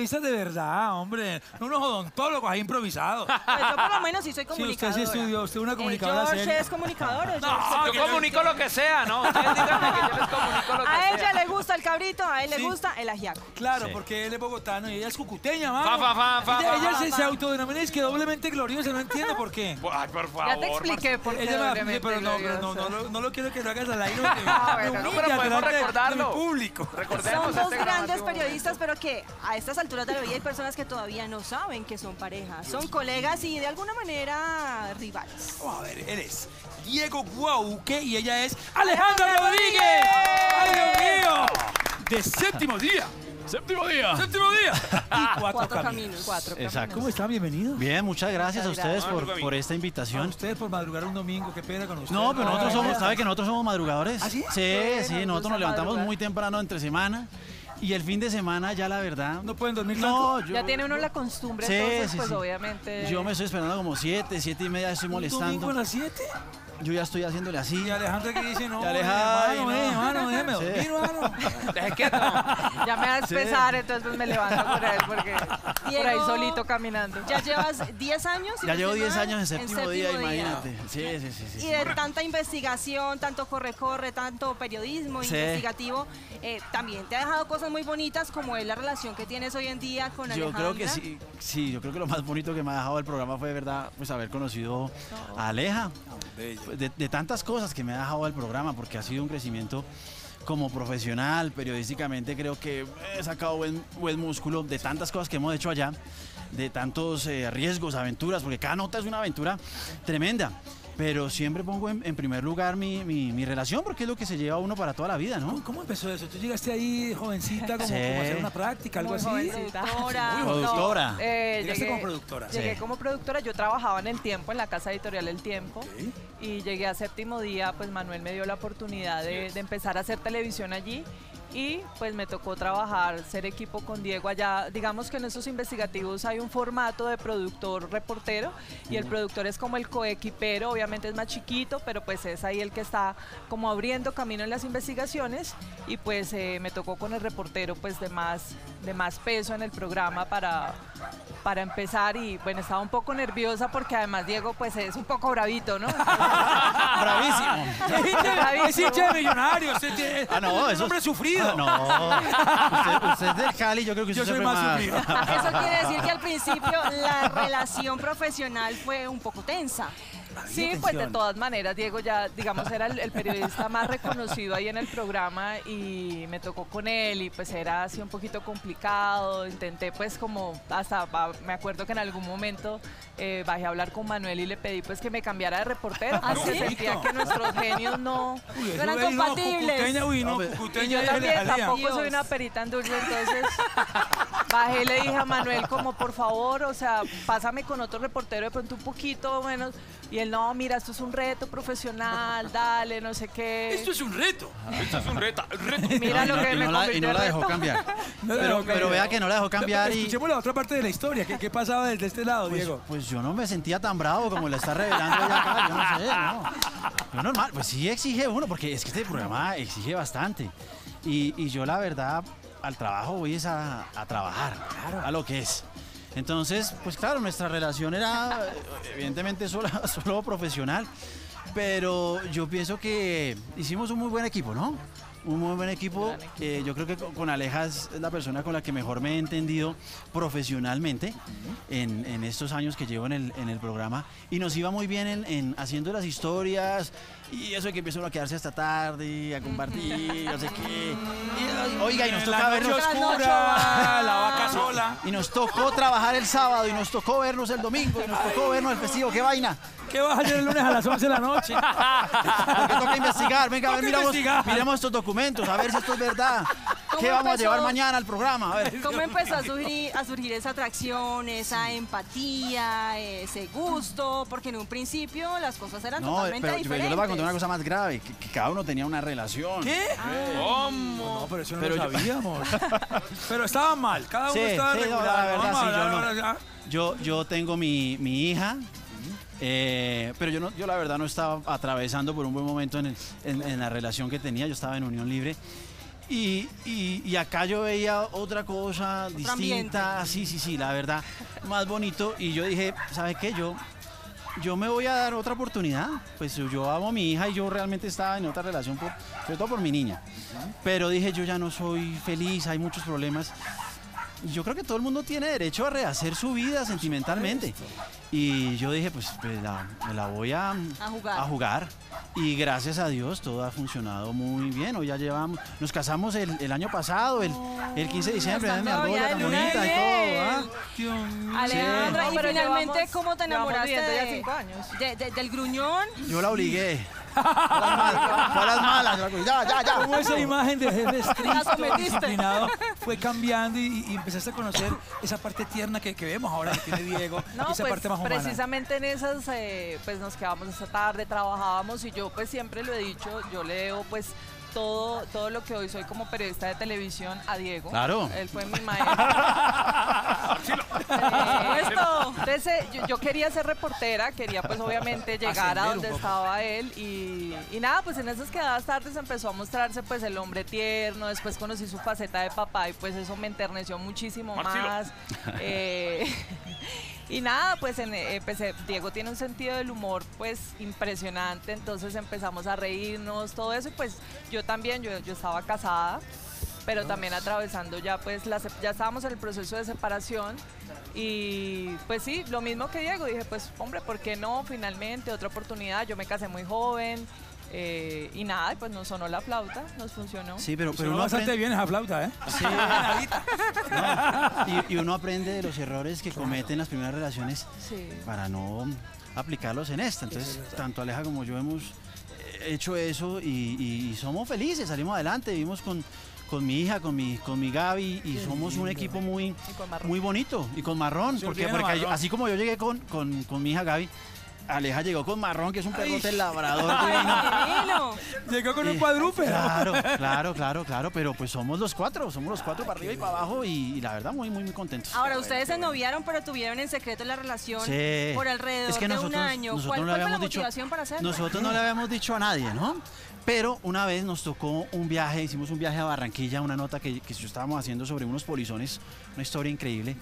periodistas de verdad, hombre. No unos odontólogos ahí improvisados. Pues yo por lo menos sí soy comunicadora. Sí, usted sí estudió, usted es una comunicadora George seria. es comunicador. No, yo comunico lo que sea, ¿no? Ustedes díganme que yo les comunico lo que A sea. ella le gusta el cabrito, a él le Sí. gusta el ajiaco. Claro, Sí. porque él es bogotano y ella es cucuteña, mano. Fa. Ella se autodenomina es que doblemente gloriosa, no entiendo por qué. Ay, por favor. Ya te expliqué por qué Ella me doblemente pero no, gloriosa. no lo quiero que lo hagas al aire. bueno, no, pero podemos recordarlo. De mi público. Recordemos Son dos este grandes grabación. periodistas, pero que a estas alturas de la vida hay personas que todavía no saben que son parejas. Son colegas y de alguna manera rivales. Vamos a ver, él es Diego Guauque y ella es Alejandra Rodríguez. ¡Ay, Dios mío! De Séptimo Día. ¡Séptimo día! ¡Séptimo Día! Y cuatro caminos. caminos. Cuatro Exacto. ¿Cómo están? Bienvenidos. Bien, muchas gracias a Muchas ustedes gracias. por esta A invitación. ustedes por madrugar un domingo, qué pena con ustedes. No, pero nosotros somos, ¿sabe que nosotros somos madrugadores? ¿Ah, sí? Sí, nos sí, gusta nosotros nos levantamos madrugar. muy temprano entre semana y el fin de semana ya la verdad. ¿No pueden dormir No, tanto? yo, Ya tiene uno la costumbre, Sí, entonces, sí, pues sí. obviamente. yo me estoy esperando como 7:30, estoy ¿Un domingo molestando. a las 7? Yo ya estoy haciéndole así. Y Alejandra que dice, no, Y Alejandra, hermano, ay, no. hermano, déjeme Sí. dormir, hermano. Deje quieto. Ya me das Sí. pesar, entonces pues me levanto por él porque por ahí Diego, solito caminando. Ya llevas 10 años. si Ya no llevo estoy 10 mal, años en séptimo día, imagínate. Sí, sí, sí, sí. Y de tanta investigación, tanto corre-corre, tanto periodismo Sí. investigativo, también te ha dejado cosas muy bonitas como es la relación que tienes hoy en día con Yo Alejandra. creo que sí, sí, yo creo que lo más bonito que me ha dejado el programa fue de verdad pues haber conocido a Aleja. Pues, de tantas cosas que me ha dejado el programa, porque ha sido un crecimiento como profesional, periodísticamente creo que he sacado buen músculo de tantas cosas que hemos hecho allá, de tantos riesgos, aventuras, porque cada nota es una aventura tremenda. Pero siempre pongo en primer lugar mi relación, porque es lo que se lleva a uno para toda la vida, ¿no? ¿Cómo empezó eso? ¿Tú llegaste ahí jovencita como, Sí. como a hacer una práctica, algo Muy así? jovencita. Productora. Productora. No, Llegaste como productora. Llegué Sí. como productora, yo trabajaba en El Tiempo, en la casa editorial El Tiempo, Ok. y llegué a Séptimo Día, pues Manuel me dio la oportunidad de empezar a hacer televisión allí, y pues me tocó trabajar, ser equipo con Diego allá. Digamos que en esos investigativos hay un formato de productor-reportero, y el productor es como el coequipero, obviamente es más chiquito, pero pues es ahí el que está como abriendo camino en las investigaciones, y pues me tocó con el reportero pues de más peso en el programa para empezar. Y bueno, estaba un poco nerviosa porque además Diego pues es un poco bravito, ¿no? Bravísimo. Es hincha de Millonarios. Ah, no, es eso un hombre sufrido. No, usted es del Cali, yo creo que Yo usted soy fue más sufrido. Eso quiere decir que al principio la relación profesional fue un poco tensa. Sí, pues de todas maneras, Diego ya, digamos, era el periodista más reconocido ahí en el programa, y me tocó con él y pues era así un poquito complicado. Intenté pues como me acuerdo que en algún momento bajé a hablar con Manuel y le pedí pues que me cambiara de reportero, ¿Ah, porque sí? sentía que nuestros genios no... Uy, eso, eran ey, no, compatibles. cucuteña, uy, no, No, Y cucuteña yo es también legalía. tampoco soy Dios. una perita en dulce, entonces bajé y le dije a Manuel como por favor, o sea, pásame con otro reportero de pronto un poquito menos. Y él, no, mira, esto es un reto profesional, dale, no sé qué. Esto es un reto. Esto es un reto. Mira lo que me y convirtió no en la dejó reto. cambiar. No la Pero, dejó pero cambiar. vea que no la dejó cambiar y Escuchemos la otra parte de la historia. ¿Qué pasaba desde este lado, Diego? pues yo no me sentía tan bravo como le está revelando ella acá, yo no sé, no. Yo normal, pues sí exige uno, porque es que este programa exige bastante. Y yo la verdad, al trabajo voy es a trabajar, a lo que es. Entonces, pues claro, nuestra relación era evidentemente solo profesional, pero yo pienso que hicimos un muy buen equipo, ¿no? Un muy buen equipo. Yo creo que con Aleja es la persona con la que mejor me he entendido profesionalmente en estos años que llevo en el programa, y nos iba muy bien en haciendo las historias y eso de que empieza uno a quedarse hasta tarde, a compartir, no sé qué. Y, oiga, y nos toca La noche vernos. oscura, la vaca sola. Y nos tocó trabajar el sábado, y nos tocó vernos el domingo, y nos tocó vernos el festivo. ¡Qué vaina! ¿Qué vas a hacer el lunes a las 11 de la noche? Porque toca investigar. Venga, a ver, Toca investigar. miremos estos documentos, a ver si esto es verdad. ¿Qué vamos a empezó? llevar mañana al programa? A ver. ¿Cómo empezó a surgir esa atracción, esa empatía, ese gusto? Porque en un principio las cosas eran No, totalmente pero yo diferentes. le voy a contar una cosa más grave, que cada uno tenía una relación. ¿Qué? ¿Cómo? No, pero eso no Pero lo yo- sabíamos. Pero estaban mal, cada uno Sí, estaba sí, no, regular. la verdad, Vamos a sí, hablar yo no. ahora ya. Yo tengo mi hija, pero yo la verdad no estaba atravesando por un buen momento en la relación que tenía. Yo estaba en unión libre Y acá yo veía otra cosa distinta, ambiente. sí, la verdad, más bonito. Y yo dije, ¿sabe qué? Yo me voy a dar otra oportunidad. Pues yo amo a mi hija y yo realmente estaba en otra relación, sobre todo por mi niña. Pero dije, yo ya no soy feliz, hay muchos problemas. Y yo creo que todo el mundo tiene derecho a rehacer su vida sentimentalmente. Y yo dije, pues me la voy a jugar. Y gracias a Dios todo ha funcionado muy bien. Hoy ya nos casamos el año pasado, el 15 de diciembre, están mi argolla todavía tan de luna de bonita y miel. todo. ¿Ah? Dios mío. Alejandra, Sí. y Pero finalmente, llevamos- ¿cómo te llevamos enamoraste viviendo ya 5 años. del gruñón? Yo la obligué. Fue a las malas. Ya. Como esa imagen de jefe estricto, sometiste. disciplinado, fue cambiando y empezaste a conocer esa parte tierna que vemos ahora que tiene Diego, No, y esa pues parte más humana. precisamente en esas, pues nos quedábamos esta tarde, trabajábamos y yo pues siempre lo he dicho, yo le debo pues todo lo que hoy soy como periodista de televisión a Diego. Claro. Él fue mi maestro. Entonces yo quería ser reportera, quería pues obviamente llegar a Ascender un donde poco. estaba él y nada, pues en esas quedadas tardes empezó a mostrarse pues el hombre tierno, después conocí su faceta de papá y pues eso me enterneció muchísimo más. Y nada, pues Diego tiene un sentido del humor pues impresionante, entonces empezamos a reírnos, todo eso y pues yo también, yo estaba casada, pero también atravesando ya pues ya estábamos en el proceso de separación y pues sí, lo mismo que Diego, dije pues hombre, ¿por qué no? Finalmente otra oportunidad, yo me casé muy joven y nada, y pues nos sonó la flauta, nos funcionó. Sí, pero Sonó uno bastante aprende, bien esa flauta, ¿eh? sí, no, y uno aprende de los errores que cometen las primeras relaciones Sí. para no aplicarlos en esta. Entonces, tanto Aleja como yo hemos hecho eso y somos felices, salimos adelante, vivimos con mi hija, con mi Gaby y somos un equipo muy, con Marrón. muy bonito y con Marrón, Se porque olviden a Marrón. así como yo llegué con mi hija Gaby, Aleja llegó con Marrón, que es un perrote labrador divino. Divino. Llegó con un cuadrúpedo. Claro, pero pues somos los cuatro para arriba y para abajo y la verdad muy contentos. Ahora, ustedes se noviaron, pero tuvieron en secreto la relación Sí. por alrededor Es que de un año. nosotros ¿Cuál no le fue la habíamos dicho- motivación para hacerlo? Nosotros no le habíamos dicho a nadie, ¿no? Pero una vez nos tocó un viaje, hicimos un viaje a Barranquilla, una nota que yo estábamos haciendo sobre unos polizones, una historia increíble.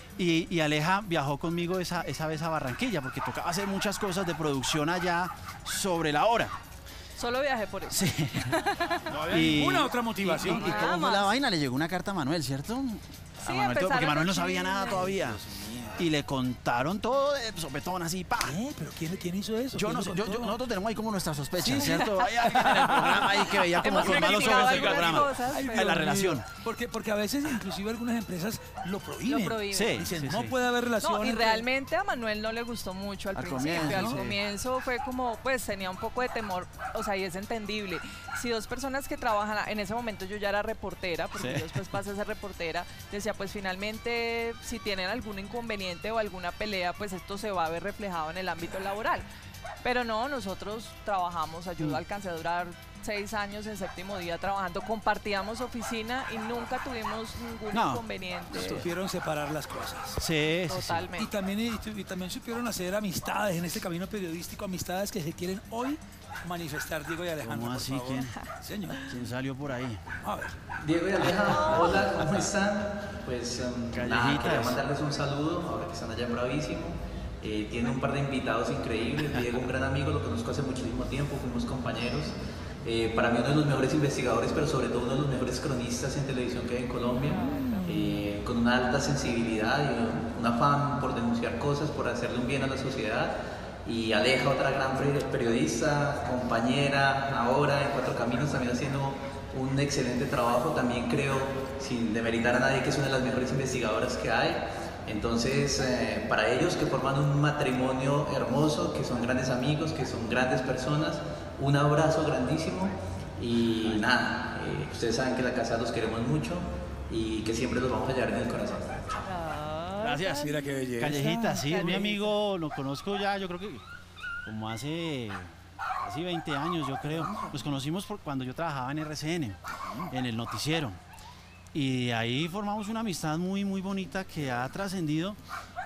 Y Aleja viajó conmigo esa vez a Barranquilla, porque tocaba hacer muchas cosas de producción allá sobre la hora. Solo viajé por eso. Sí. No había ninguna otra motivación. ¿Y cómo fue la vaina? Le llegó una carta a Manuel, ¿cierto? A Sí, Manuel, porque empezaron Manuel no los sabía nada chismes. todavía. Y le contaron todo de sopetón así, pa. ¿Pero quién hizo eso? Yo ¿Quién no lo sé, contó? nosotros tenemos ahí como nuestras sospechas, Sí. ¿cierto? Hay alguien en el programa ahí que veía como Hemos con malos investigado ojos el algunas programa. cosas, Ay, pero- Dios la mío. relación. Porque a veces inclusive algunas empresas lo prohíben. Lo prohíben. Sí. Dicen, no puede haber relación. No, y entre- realmente a Manuel no le gustó mucho al Al principio. comienzo, Al sí. comienzo fue como, pues tenía un poco de temor, o sea, y es entendible. Si dos personas que trabajan, en ese momento yo ya era reportera, porque Sí. yo después pasé a ser reportera, decía, pues finalmente, si tienen algún inconveniente o alguna pelea, pues esto se va a ver reflejado en el ámbito laboral. Pero no, nosotros trabajamos, alcancé a durar 6 años en Séptimo Día trabajando, compartíamos oficina y nunca tuvimos ningún No. inconveniente. Supieron separar las cosas. Sí, sí, sí. Totalmente. Y también supieron hacer amistades en este camino periodístico, amistades que se quieren hoy manifestar, Diego y Alejandro. ¿Cómo por así? favor. ¿Quién? Señor. ¿Quién salió por ahí? A ver. Diego y Aleja, hola, ¿cómo están? Pues nada, Callejitas. quería mandarles un saludo ahora que están allá en Bravísimo. Tiene un par de invitados increíbles. Diego, un gran amigo, lo conozco hace muchísimo tiempo, fuimos compañeros. Para mí uno de los mejores investigadores, pero sobre todo uno de los mejores cronistas en televisión que hay en Colombia, con una alta sensibilidad y un afán por denunciar cosas, por hacerle un bien a la sociedad. Y Aleja, otra gran periodista, compañera, ahora en Cuatro Caminos también haciendo un excelente trabajo. También creo, sin demeritar a nadie, que es una de las mejores investigadoras que hay. Entonces, para ellos que forman un matrimonio hermoso, que son grandes amigos, que son grandes personas, un abrazo grandísimo y nada, ustedes saben que la casa los queremos mucho y que siempre los vamos a llevar en el corazón. Gracias. Mira qué belleza. Callejita, sí, es mi Callejita. amigo, lo conozco ya, yo creo que como hace casi 20 años, yo creo. Nos conocimos cuando yo trabajaba en RCN, en el noticiero. Y ahí formamos una amistad muy bonita que ha trascendido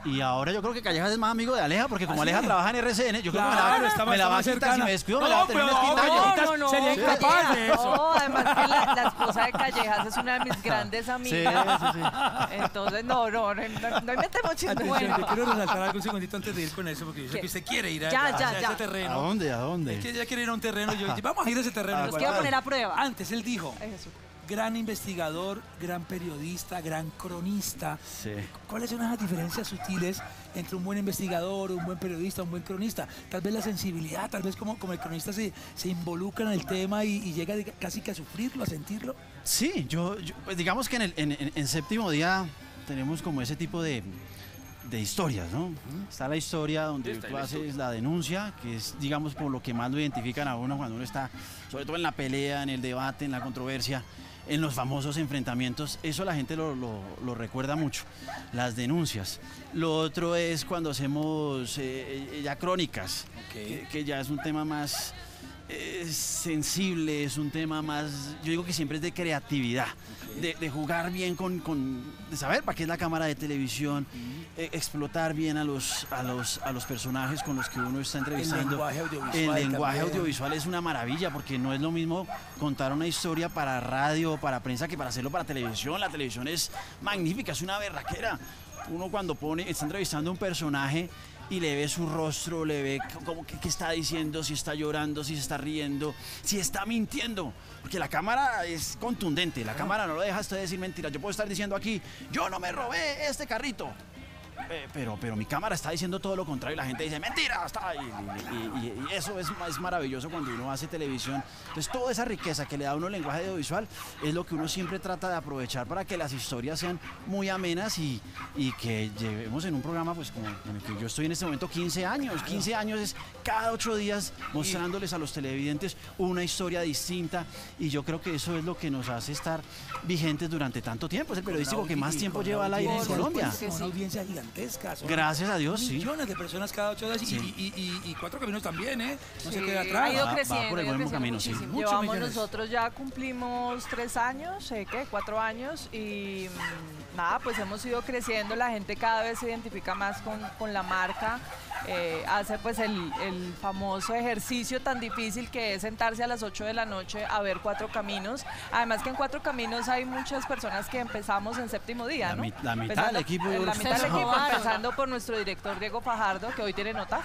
Y ahora yo creo que Callejas es más amigo de Aleja, porque como Aleja trabaja en RCN, yo creo que está me la va a más quitar. cercana. Si me descuido, me No, la va a terminar pero quitando. no, sería sí. incapaz de eso. No, además que la esposa de Callejas es una de mis grandes Sí, amigas. sí, sí. Entonces, no metemos chisme. Atención, Bueno. te quiero resaltar algo un segundito antes de ir con eso, porque yo sé ¿Qué? que usted quiere ir a Ya, hacia ya. ese terreno. ¿A dónde? ¿A dónde? Es que ella quiere ir a un terreno y yo dije, vamos a ir a ese terreno. Los quiero poner a prueba. Antes él dijo, Ay, Jesús. gran investigador, gran periodista, gran cronista. Sí. ¿Cuáles son esas diferencias sutiles entre un buen investigador, un buen periodista, un buen cronista? Tal vez la sensibilidad, tal vez como el cronista se involucra en el tema y llega casi que a sufrirlo, a sentirlo. Sí, pues digamos que en Séptimo Día tenemos como ese tipo de historias, ¿no? Está la historia donde tú haces la denuncia, que es, digamos, por lo que más lo identifican a uno cuando uno está, sobre todo en la pelea, en el debate, en la controversia, en los famosos enfrentamientos. Eso la gente lo recuerda mucho, las denuncias. Lo otro es cuando hacemos ya crónicas, que ya es un tema más sensible, es un tema más, yo digo que siempre es de creatividad, de jugar bien de saber para qué es la cámara de televisión, explotar bien a los personajes con los que uno está entrevistando. El lenguaje audiovisual es una maravilla, porque no es lo mismo contar una historia para radio o para prensa que para hacerlo para televisión. La televisión es magnífica, es una berraquera. Uno cuando está entrevistando a un personaje y le ve su rostro, le ve como qué está diciendo, si está llorando, si se está riendo, si está mintiendo. Porque la cámara es contundente, la cámara no lo deja usted decir mentiras. Yo puedo estar diciendo aquí, yo no me robé este carrito. Pero mi cámara está diciendo todo lo contrario y la gente dice, mentira, y eso es maravilloso cuando uno hace televisión. Entonces toda esa riqueza que le da a uno el lenguaje audiovisual es lo que uno siempre trata de aprovechar para que las historias sean muy amenas y que llevemos en un programa pues como en el que yo estoy en este momento 15 años. 15 años es cada 8 días mostrándoles a los televidentes una historia distinta, y yo creo que eso es lo que nos hace estar vigentes durante tanto tiempo. Es el periodístico que más tiempo lleva al aire en Colombia. Con una audiencia gigantesca. Gracias a Dios, sí. Millones de personas cada 8 días y Cuatro Caminos también, ¿eh? No se queda Sí, atrás. ha ido Va creciendo, por el ha ido buen creciendo camino, sí. muchísimo. Muchos Llevamos millones. nosotros ya cumplimos 3 años, 4 años y nada, pues hemos ido creciendo, la gente cada vez se identifica más con la marca, hace pues el famoso ejercicio tan difícil que es sentarse a las 8 de la noche a ver Cuatro Caminos. Además que en Cuatro Caminos hay muchas personas que empezamos en Séptimo Día, ¿no? La mitad del equipo. yo La creo que mitad del está- equipo, empezando por nuestro director Diego Fajardo, que hoy tiene nota.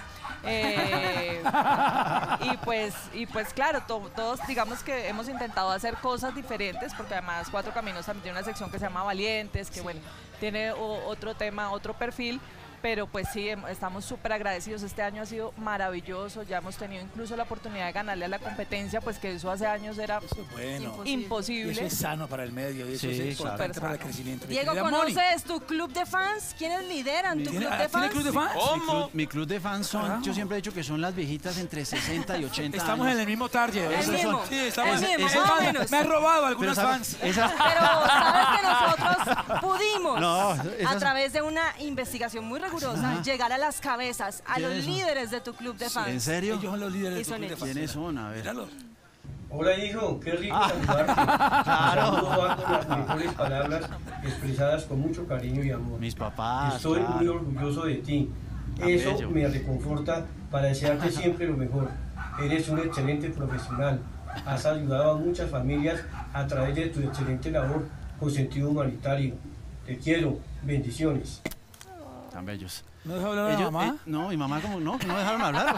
Y pues claro, todos digamos que hemos intentado hacer cosas diferentes, porque además Cuatro Caminos también tiene una sección que se llama Valientes, que bueno, tiene otro tema, otro perfil. Pero pues sí, estamos súper agradecidos. Este año ha sido maravilloso. Ya hemos tenido incluso la oportunidad de ganarle a la competencia, pues que eso hace años era Eso es bueno. imposible. Y eso es sano para el medio y eso Sí, es importante claro. para el crecimiento. Mi Diego, querida Moni. ¿conoces tu club de fans? ¿Quiénes lideran tu ¿Tiene club de fans? club de fans? Mi club de fans son, Carajo. yo siempre he dicho que son las viejitas entre 60 y 80 Estamos años. en el mismo target. El Esos mismo. son- Sí, estamos El mismo, es más o más, menos. me has robado Pero algunos ¿sabes? fans. Esas- Pero sabes que nosotros pudimos, No, a esas- través de una investigación muy rigurosa, llegar a las cabezas, a los ¿Quiénes son? líderes de tu club de fans. ¿En serio? Ellos son los líderes Y de tu son club de ellos. fans. ¿Quiénes son? A ver. Míralos. Hola hijo, qué rico saludarte. Claro. Tu saludo va con las mejores palabras expresadas con mucho cariño y amor. Mis papás. Estoy claro. muy orgulloso de ti. Tan Eso bello. me reconforta para desearte siempre lo mejor. Eres un excelente profesional. Has ayudado a muchas familias a través de tu excelente labor con sentido humanitario. Te quiero. Bendiciones. Tan bellos. ¿No deja hablar a la Ellos- mamá? no, mi mamá como no, que no dejaron hablar,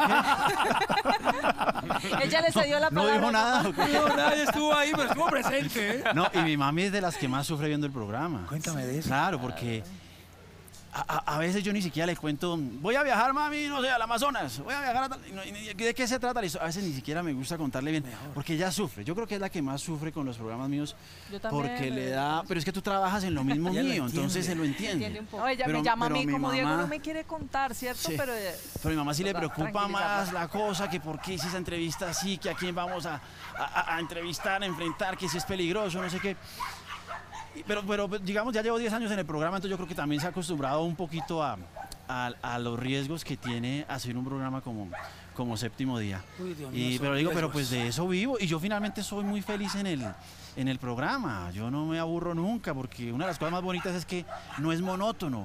¿o qué? Ella le cedió la No palabra. dijo nada, ¿o qué? No, nadie estuvo ahí, pero estuvo presente, ¿eh? No, y mi mami es de las que más sufre viendo el programa. Cuéntame de eso. Claro, porque a veces yo ni siquiera le cuento, voy a viajar, mami, no sé, al Amazonas, voy a viajar a tal... ¿De qué se trata la historia? A veces ni siquiera me gusta contarle bien, porque ella sufre. Yo creo que es la que más sufre con los programas míos, Yo también, porque le da... Pero es que tú trabajas en lo mismo Ella lo mío, entiende. entonces se lo Entiende entiende. un poco. No, ella Pero- me llama a pero mí mi como Diego mamá- no me quiere contar, ¿cierto? Sí. Pero Pero a mi mamá sí le Toca preocupa más tranquilizarla. la cosa, que por qué hice esa entrevista así, que a quién vamos a entrevistar, a enfrentar, que si es peligroso, no sé qué. Pero digamos, ya llevo 10 años en el programa, entonces yo creo que también se ha acostumbrado un poquito a los riesgos que tiene hacer un programa como Séptimo Día. Uy, Dios mío, son Pero digo, pero riesgos. pues de eso vivo y yo finalmente soy muy feliz en el programa. Yo no me aburro nunca porque una de las cosas más bonitas es que no es monótono.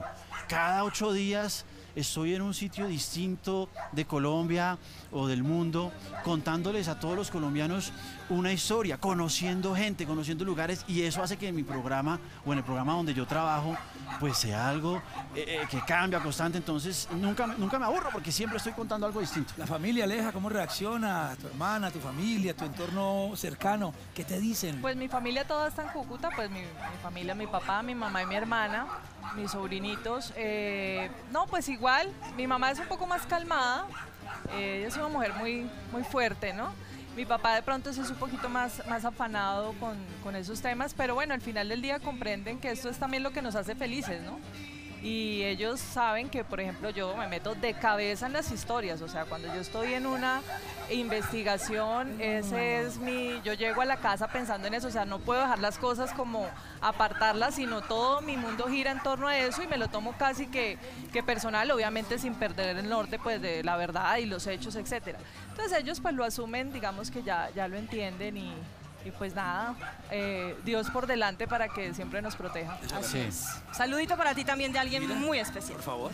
cada 8 días estoy en un sitio distinto de Colombia o del mundo, contándoles a todos los colombianos una historia, conociendo gente, conociendo lugares, y eso hace que en mi programa o en el programa donde yo trabajo pues sea algo que cambia constante. Entonces nunca me aburro porque siempre estoy contando algo distinto. La familia, Aleja, ¿cómo reacciona? Tu hermana, tu familia, tu entorno cercano, ¿qué te dicen? Pues mi familia toda está en Cúcuta, pues mi familia, mi papá, mi mamá y mi hermana, mis sobrinitos. No, pues igual, mi mamá es un poco más calmada, ella es una mujer muy fuerte, ¿no? Mi papá de pronto sí es un poquito más afanado con esos temas, pero bueno, al final del día comprenden que esto es también lo que nos hace felices, ¿no? Y ellos saben que, por ejemplo, yo me meto de cabeza en las historias, o sea, cuando yo estoy en una investigación, yo llego a la casa pensando en eso, o sea, no puedo dejar las cosas como apartarlas, sino todo mi mundo gira en torno a eso y me lo tomo casi que personal, obviamente sin perder el norte pues de la verdad y los hechos, etcétera. Entonces ellos pues lo asumen, digamos que ya lo entienden y pues nada, Dios por delante para que siempre nos proteja. Así es. Saludito para ti también de alguien muy especial. Por favor.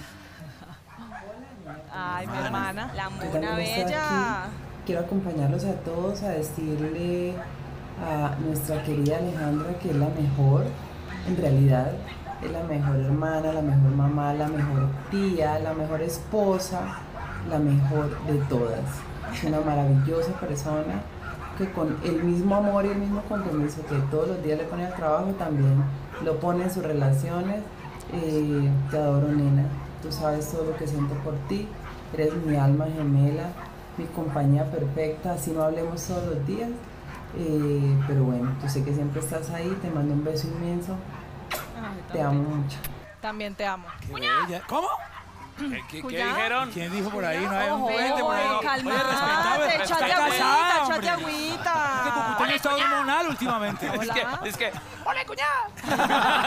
Ay, mi hermana. La Yo mona también estoy bella. aquí. Quiero acompañarlos a todos a decirle a nuestra querida Alejandra que es la mejor, en realidad es la mejor hermana, la mejor mamá, la mejor tía, la mejor esposa, la mejor de todas. Es una maravillosa persona que con el mismo amor y el mismo compromiso que todos los días le pone al trabajo, también lo pone en sus relaciones. Te adoro, nena. Tú sabes todo lo que siento por ti. Eres mi alma gemela, mi compañía perfecta. Así no hablemos todos los días. Pero bueno, yo sé que siempre estás ahí. Te mando un beso inmenso. Te amo mucho. También te amo. Qué bella. ¿Cómo? ¿Qué ¿Cuñado? dijeron? ¿Quién dijo por ahí? No hay un Ojo, puente por ahí. ojo, Oye, Calmate, respetable. échate Está casada, agüita, hombre. échate agüita. Este Cucuteño está hormonal últimamente. Hola. Es que, ¡ole, cuñada!